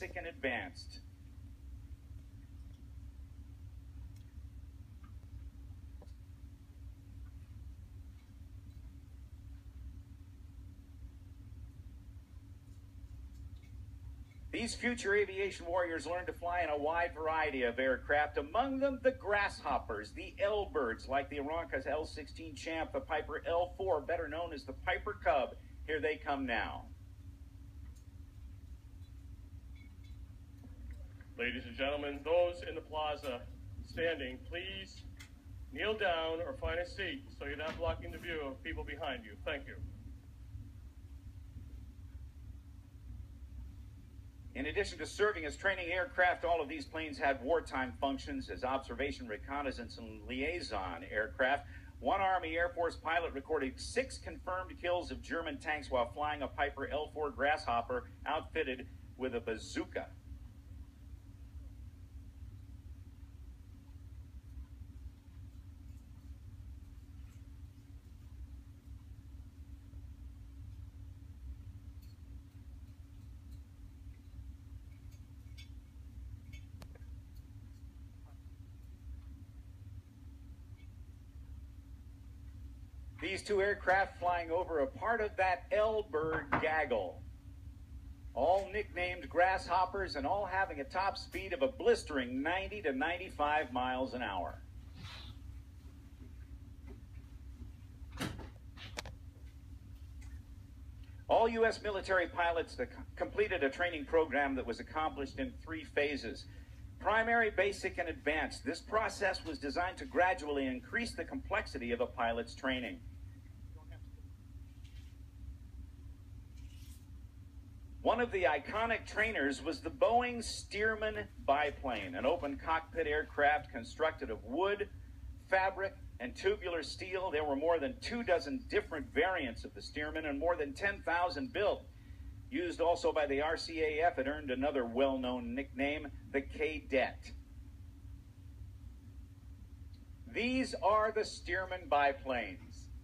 basic and advanced. These future aviation warriors learned to fly in a wide variety of aircraft, among them the Grasshoppers, the L-Birds, like the Aeronca's L-16 Champ, the Piper L-4, better known as the Piper Cub. Here they come now. Ladies and gentlemen, those in the plaza standing, please kneel down or find a seat so you're not blocking the view of people behind you. Thank you. In addition to serving as training aircraft, all of these planes had wartime functions as observation, reconnaissance, and liaison aircraft. One Army Air Force pilot recorded 6 confirmed kills of German tanks while flying a Piper L-4 Grasshopper outfitted with a bazooka. These 2 aircraft flying over a part of that L-Bird gaggle. All nicknamed Grasshoppers and all having a top speed of a blistering 90 to 95 miles an hour. All U.S. military pilots completed a training program that was accomplished in 3 phases. Primary, basic, and advanced. This process was designed to gradually increase the complexity of a pilot's training. One of the iconic trainers was the Boeing Stearman biplane, an open cockpit aircraft constructed of wood, fabric, and tubular steel. There were more than 24 different variants of the Stearman and more than 10,000 built. Used also by the RCAF, it earned another well-known nickname, the Cadet. These are the Stearman biplanes.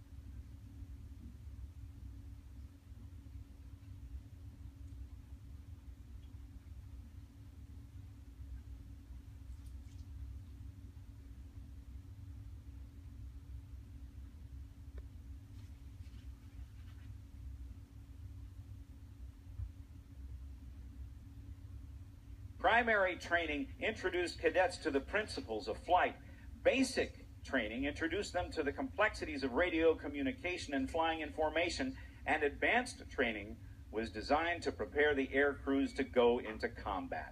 Primary training introduced cadets to the principles of flight. Basic training introduced them to the complexities of radio communication and flying in formation. And advanced training was designed to prepare the air crews to go into combat.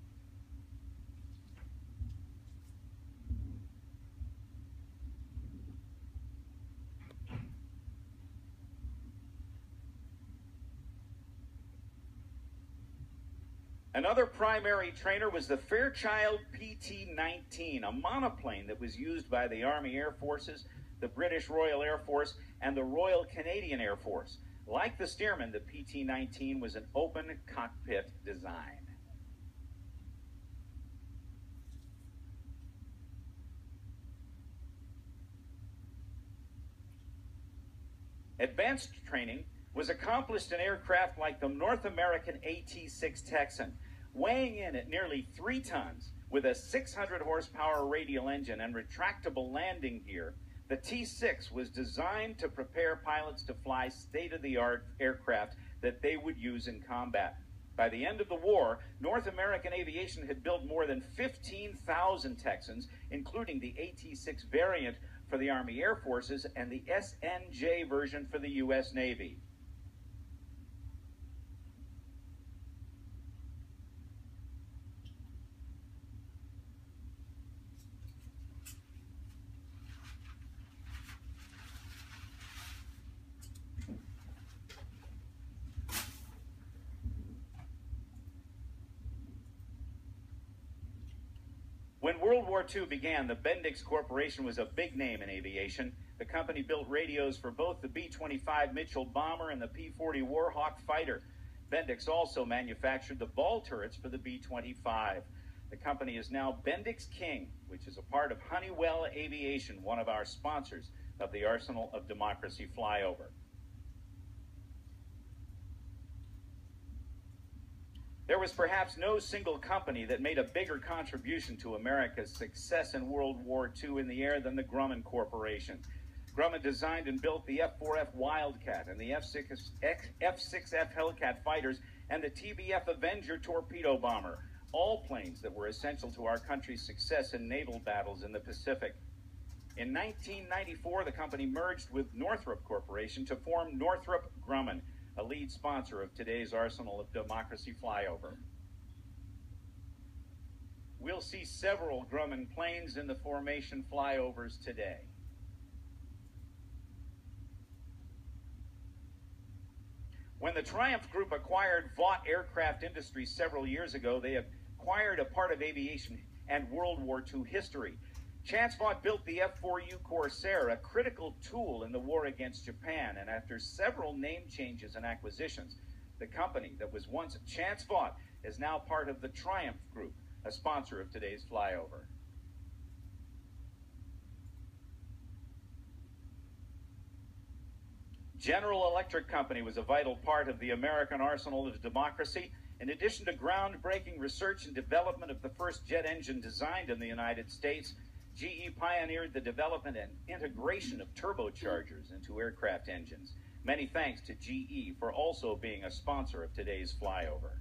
Another primary trainer was the Fairchild PT-19, a monoplane that was used by the Army Air Forces, the British Royal Air Force, and the Royal Canadian Air Force. Like the Stearman, the PT-19 was an open cockpit design. Advanced training was accomplished in aircraft like the North American AT-6 Texan, weighing in at nearly 3 tons with a 600 horsepower radial engine and retractable landing gear. The T-6 was designed to prepare pilots to fly state-of-the-art aircraft that they would use in combat. By the end of the war, North American aviation had built more than 15,000 Texans, including the AT-6 variant for the Army Air Forces and the SNJ version for the U.S. Navy. When World War II began, the Bendix Corporation was a big name in aviation. The company built radios for both the B-25 Mitchell bomber and the P-40 Warhawk fighter. Bendix also manufactured the ball turrets for the B-25. The company is now Bendix King, which is a part of Honeywell Aviation, one of our sponsors of the Arsenal of Democracy flyover. There was perhaps no single company that made a bigger contribution to America's success in World War II in the air than the Grumman Corporation. Grumman designed and built the F-4F Wildcat and the F-6F Hellcat fighters and the TBF Avenger torpedo bomber, all planes that were essential to our country's success in naval battles in the Pacific. In 1994, the company merged with Northrop Corporation to form Northrop Grumman, a lead sponsor of today's Arsenal of Democracy flyover. We'll see several Grumman planes in the formation flyovers today. When the Triumph Group acquired Vought Aircraft Industries several years ago, they acquired a part of aviation and World War II history. Chance Vought built the F-4U Corsair, a critical tool in the war against Japan, and after several name changes and acquisitions, the company that was once Chance Vought is now part of the Triumph Group, a sponsor of today's flyover. General Electric Company was a vital part of the American arsenal of democracy. In addition to groundbreaking research and development of the first jet engine designed in the United States, GE pioneered the development and integration of turbochargers into aircraft engines. Many thanks to GE for also being a sponsor of today's flyover.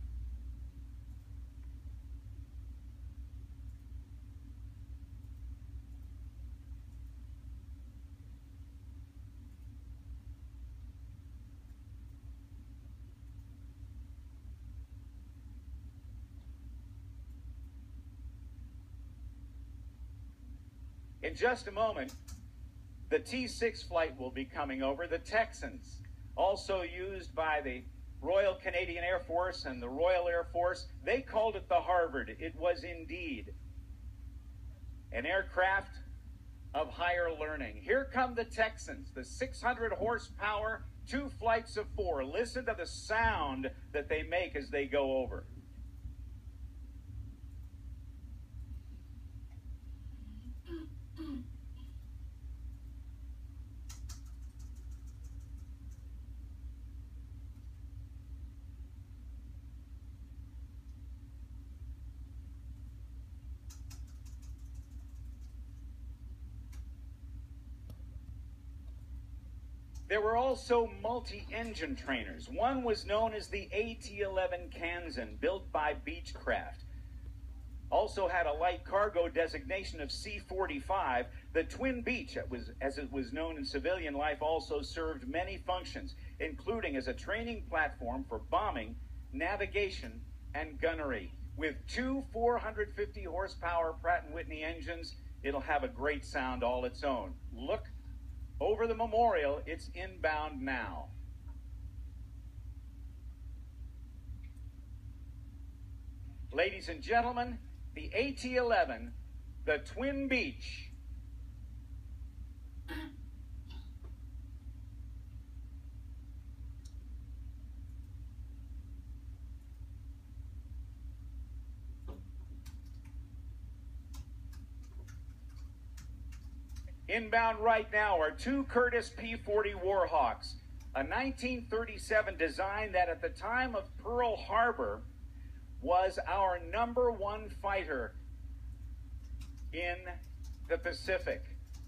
In just a moment, the T-6 flight will be coming over. The Texans, also used by the Royal Canadian Air Force and the Royal Air Force, they called it the Harvard. It was indeed an aircraft of higher learning. Here come the Texans, the 600 horsepower, 2 flights of 4. Listen to the sound that they make as they go over. There were also multi-engine trainers. One was known as the AT-11 Kansan, built by Beechcraft. Also had a light cargo designation of C-45. The Twin Beech, as it was known in civilian life, also served many functions, including as a training platform for bombing, navigation, and gunnery. With 2 450 horsepower Pratt & Whitney engines, it'll have a great sound all its own. Look over the memorial, it's inbound now. Ladies and gentlemen, the AT-11, the Twin Beech. Inbound right now are 2 Curtiss P-40 Warhawks, a 1937 design that at the time of Pearl Harbor was our #1 fighter in the Pacific.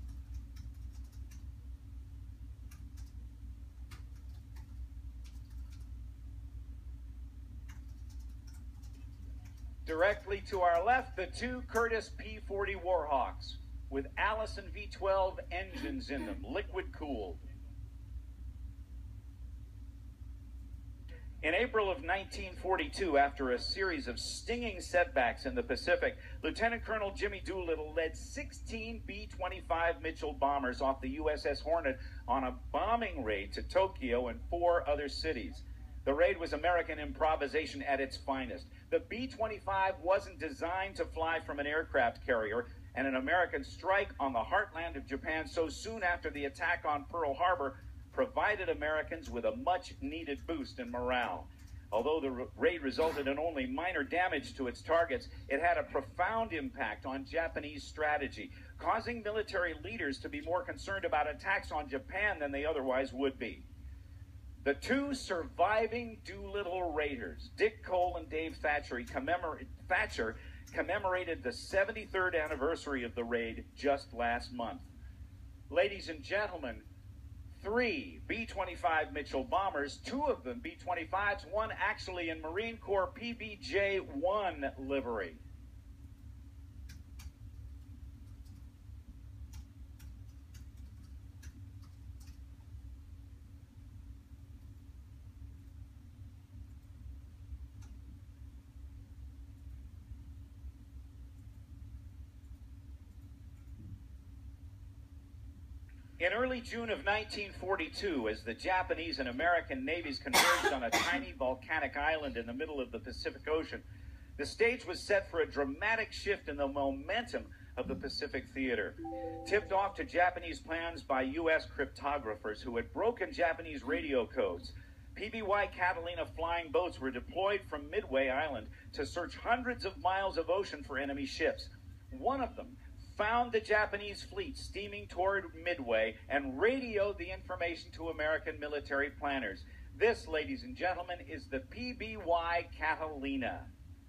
Directly to our left, the 2 Curtiss P-40 Warhawks with Allison V12 engines in them, liquid-cooled. In April of 1942, after a series of stinging setbacks in the Pacific, Lieutenant Colonel Jimmy Doolittle led 16 B-25 Mitchell bombers off the USS Hornet on a bombing raid to Tokyo and 4 other cities. The raid was American improvisation at its finest. The B-25 wasn't designed to fly from an aircraft carrier, and an American strike on the heartland of Japan so soon after the attack on Pearl Harbor provided Americans with a much-needed boost in morale. Although the raid resulted in only minor damage to its targets, it had a profound impact on Japanese strategy, causing military leaders to be more concerned about attacks on Japan than they otherwise would be. The two surviving Doolittle Raiders, Dick Cole and Dave Thatcher, commemorated the 73rd anniversary of the raid just last month. Ladies and gentlemen, 3 B-25 Mitchell bombers, 2 of them B-25s, one actually in Marine Corps PBJ-1 livery. In early June of 1942, as the Japanese and American navies converged on a tiny volcanic island in the middle of the Pacific Ocean, the stage was set for a dramatic shift in the momentum of the Pacific theater. Tipped off to Japanese plans by U.S. cryptographers who had broken Japanese radio codes, PBY Catalina flying boats were deployed from Midway Island to search hundreds of miles of ocean for enemy ships. One of them found the Japanese fleet steaming toward Midway and radioed the information to American military planners. This, ladies and gentlemen, is the PBY Catalina.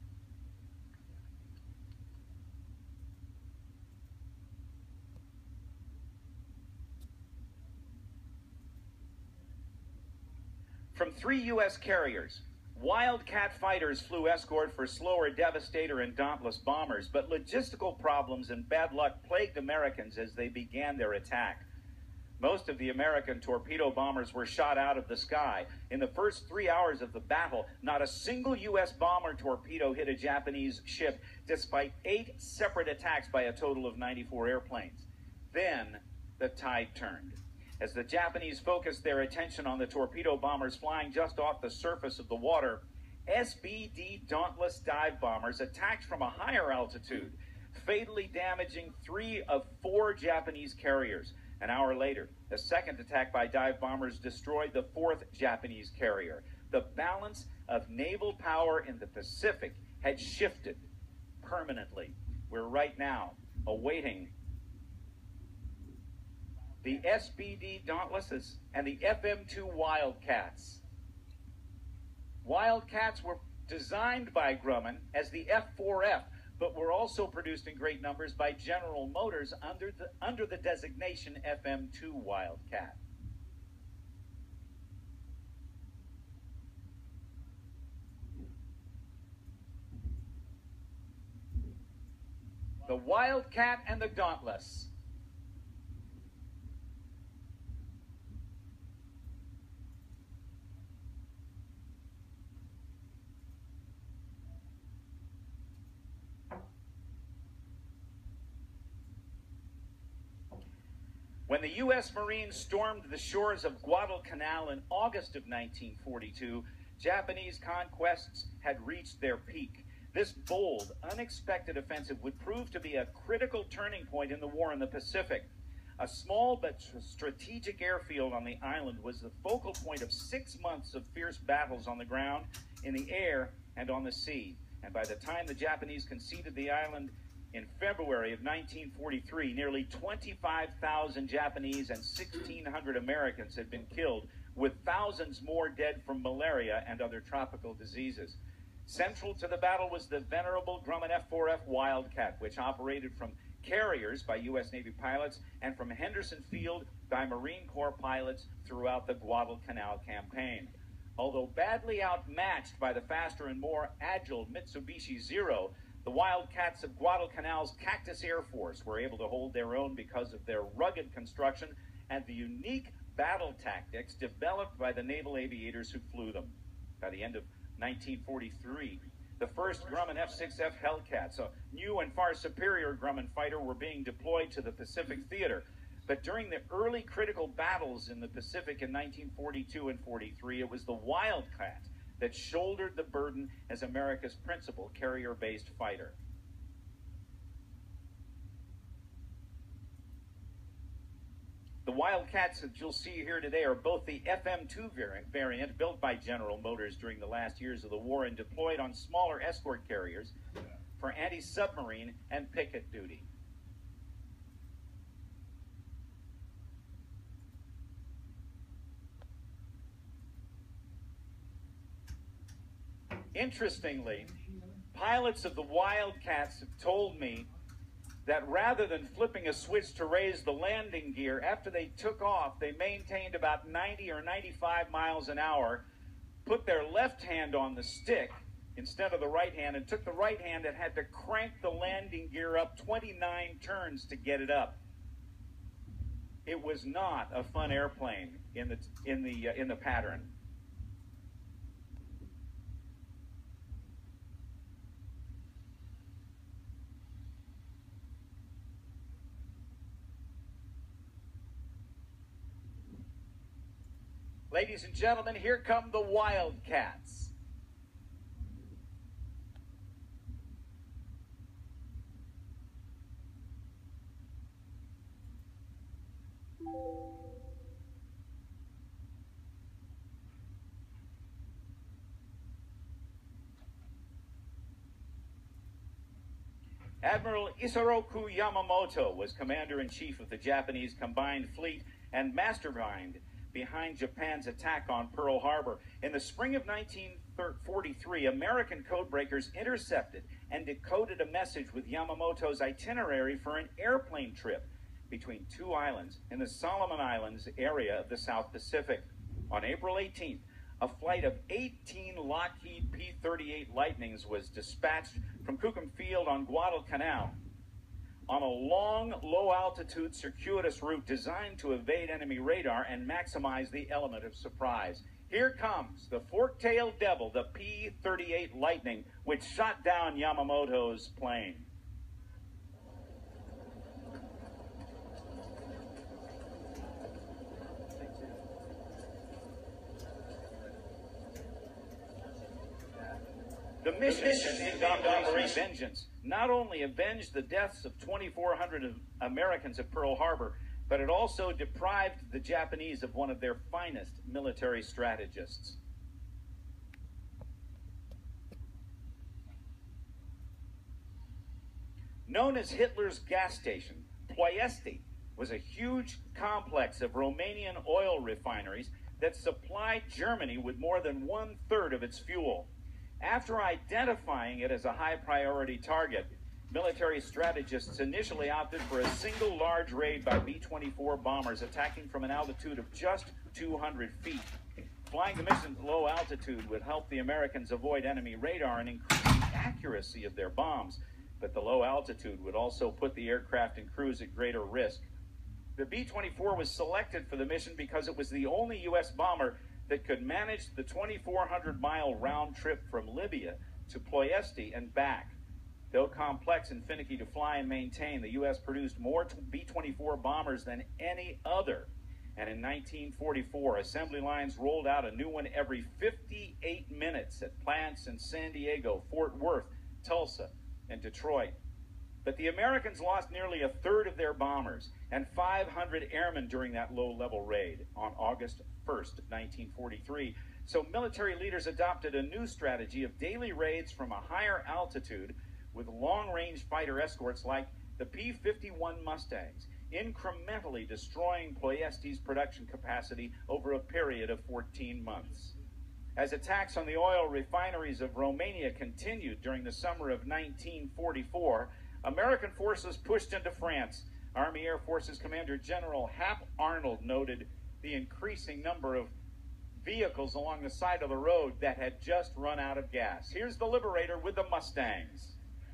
From 3 U.S. carriers, Wildcat fighters flew escort for slower Devastator and Dauntless bombers, but logistical problems and bad luck plagued Americans as they began their attack. Most of the American torpedo bombers were shot out of the sky. In the first 3 hours of the battle, not a single U.S. bomber torpedo hit a Japanese ship, despite 8 separate attacks by a total of 94 airplanes. Then the tide turned. As the Japanese focused their attention on the torpedo bombers flying just off the surface of the water, SBD Dauntless dive bombers attacked from a higher altitude, fatally damaging 3 of 4 Japanese carriers. An hour later, the second attack by dive bombers destroyed the 4th Japanese carrier. The balance of naval power in the Pacific had shifted permanently. We're right now awaiting the SBD Dauntlesses and the FM-2 Wildcats. Wildcats were designed by Grumman as the F-4F, but were also produced in great numbers by General Motors under the designation FM-2 Wildcat. The Wildcat and the Dauntless. When the U.S. Marines stormed the shores of Guadalcanal in August of 1942, Japanese conquests had reached their peak. This bold, unexpected offensive would prove to be a critical turning point in the war in the Pacific. A small but strategic airfield on the island was the focal point of 6 months of fierce battles on the ground, in the air, and on the sea. And by the time the Japanese conceded the island in February of 1943, nearly 25,000 Japanese and 1,600 Americans had been killed, with thousands more dead from malaria and other tropical diseases. Central to the battle was the venerable Grumman F-4F Wildcat, which operated from carriers by U.S. Navy pilots and from Henderson Field by Marine Corps pilots throughout the Guadalcanal campaign. Although badly outmatched by the faster and more agile Mitsubishi Zero, the Wildcats of Guadalcanal's Cactus Air Force were able to hold their own because of their rugged construction and the unique battle tactics developed by the naval aviators who flew them. By the end of 1943, the first Grumman F-6F Hellcats, a new and far superior Grumman fighter, were being deployed to the Pacific theater. But during the early critical battles in the Pacific in 1942 and 43, it was the Wildcat that shouldered the burden as America's principal carrier-based fighter. The Wildcats that you'll see here today are both the FM-2 variant built by General Motors during the last years of the war and deployed on smaller escort carriers for anti-submarine and picket duty. Interestingly, pilots of the Wildcats have told me that rather than flipping a switch to raise the landing gear, after they took off, they maintained about 90 or 95 miles an hour, put their left hand on the stick instead of the right hand, and took the right hand and had to crank the landing gear up 29 turns to get it up. It was not a fun airplane in the pattern. Ladies and gentlemen, here come the Wildcats. Admiral Isoroku Yamamoto was commander-in-chief of the Japanese combined fleet and mastermind behind Japan's attack on Pearl Harbor. In the spring of 1943, American codebreakers intercepted and decoded a message with Yamamoto's itinerary for an airplane trip between two islands in the Solomon Islands area of the South Pacific. On April 18th, a flight of 18 Lockheed P-38 Lightnings was dispatched from Cookham Field on Guadalcanal on a long, low-altitude circuitous route designed to evade enemy radar and maximize the element of surprise. Here comes the fork-tailed devil, the P-38 Lightning, which shot down Yamamoto's plane. The mission in Operation Vengeance not only avenged the deaths of 2,400 Americans at Pearl Harbor, but it also deprived the Japanese of one of their finest military strategists. Known as Hitler's gas station, Ploiesti was a huge complex of Romanian oil refineries that supplied Germany with more than 1/3 of its fuel. After identifying it as a high-priority target, military strategists initially opted for a single large raid by B-24 bombers attacking from an altitude of just 200 feet. Flying the mission at low altitude would help the Americans avoid enemy radar and increase the accuracy of their bombs, but the low altitude would also put the aircraft and crews at greater risk. The B-24 was selected for the mission because it was the only U.S. bomber that could manage the 2,400-mile round trip from Libya to Ploiesti and back. Though complex and finicky to fly and maintain, the U.S. produced more B-24 bombers than any other. And in 1944, assembly lines rolled out a new one every 58 minutes at plants in San Diego, Fort Worth, Tulsa, and Detroit. But the Americans lost nearly 1/3 of their bombers and 500 airmen during that low-level raid on August 1st, 1943. So military leaders adopted a new strategy of daily raids from a higher altitude with long-range fighter escorts like the P-51 Mustangs, incrementally destroying Ploiesti's production capacity over a period of 14 months. As attacks on the oil refineries of Romania continued during the summer of 1944, American forces pushed into France. Army Air Forces Commander General Hap Arnold noted the increasing number of vehicles along the side of the road that had just run out of gas. Here's the Liberator with the Mustangs.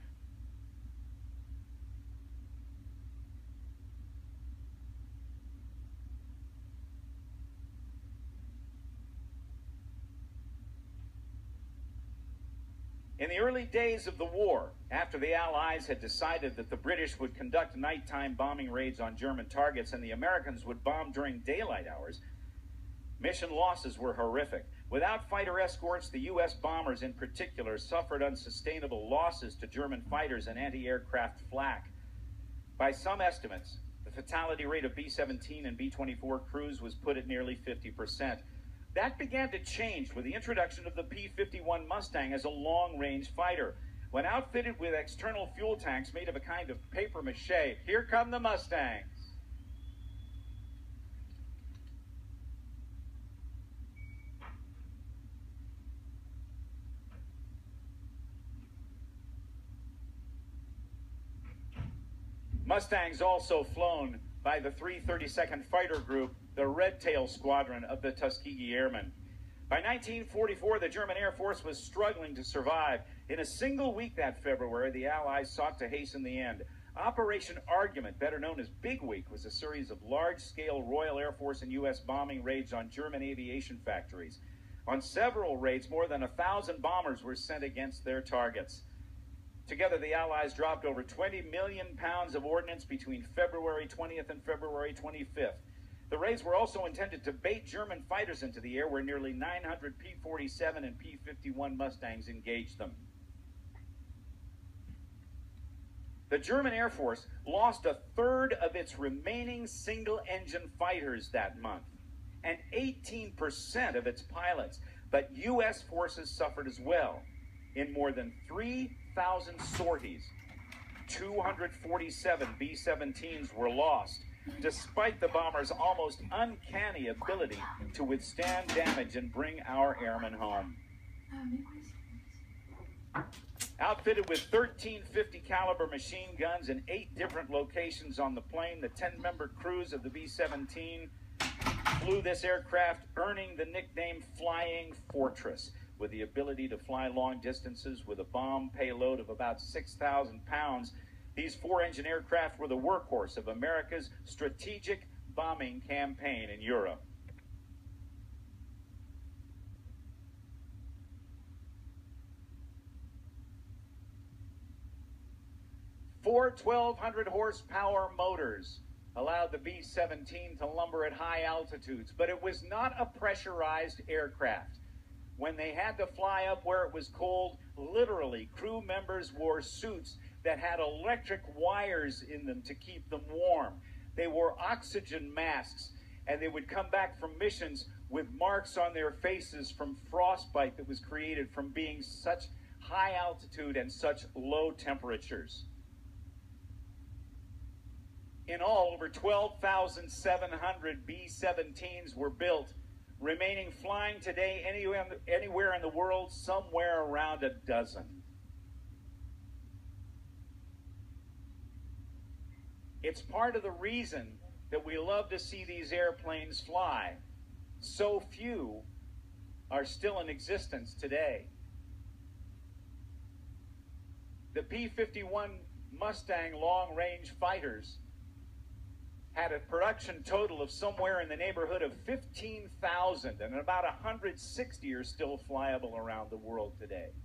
In the early days of the war, after the Allies had decided that the British would conduct nighttime bombing raids on German targets and the Americans would bomb during daylight hours, mission losses were horrific. Without fighter escorts, the U.S. bombers in particular suffered unsustainable losses to German fighters and anti-aircraft flak. By some estimates, the fatality rate of B-17 and B-24 crews was put at nearly 50%. That began to change with the introduction of the P-51 Mustang as a long-range fighter. When outfitted with external fuel tanks made of a kind of papier-mâché, here come the Mustangs. Mustangs also flown by the 332nd Fighter Group, the Red Tail Squadron of the Tuskegee Airmen. By 1944, the German Air Force was struggling to survive. In a single week that February, the Allies sought to hasten the end. Operation Argument, better known as Big Week, was a series of large-scale Royal Air Force and U.S. bombing raids on German aviation factories. On several raids, more than 1,000 bombers were sent against their targets. Together, the Allies dropped over 20 million pounds of ordnance between February 20th and February 25th. The raids were also intended to bait German fighters into the air, where nearly 900 P-47 and P-51 Mustangs engaged them. The German Air Force lost a third of its remaining single-engine fighters that month, and 18% of its pilots. But U.S. forces suffered as well. In more than 3,000 sorties, 247 B-17s were lost, despite the bombers' almost uncanny ability to withstand damage and bring our airmen home. Outfitted with 13 .50 caliber machine guns in 8 different locations on the plane, the 10-member crews of the B-17 flew this aircraft, earning the nickname Flying Fortress, with the ability to fly long distances with a bomb payload of about 6,000 pounds. These 4-engine aircraft were the workhorse of America's strategic bombing campaign in Europe. Four 1,200 horsepower motors allowed the B-17 to lumber at high altitudes, but it was not a pressurized aircraft. When they had to fly up where it was cold, literally, crew members wore suits that had electric wires in them to keep them warm. They wore oxygen masks, and they would come back from missions with marks on their faces from frostbite that was created from being such high altitude and such low temperatures. In all, over 12,700 B-17s were built, remaining flying today anywhere in the world, somewhere around a dozen. It's part of the reason that we love to see these airplanes fly. So few are still in existence today. The P-51 Mustang long-range fighters had a production total of somewhere in the neighborhood of 15,000, and about 160 are still flyable around the world today.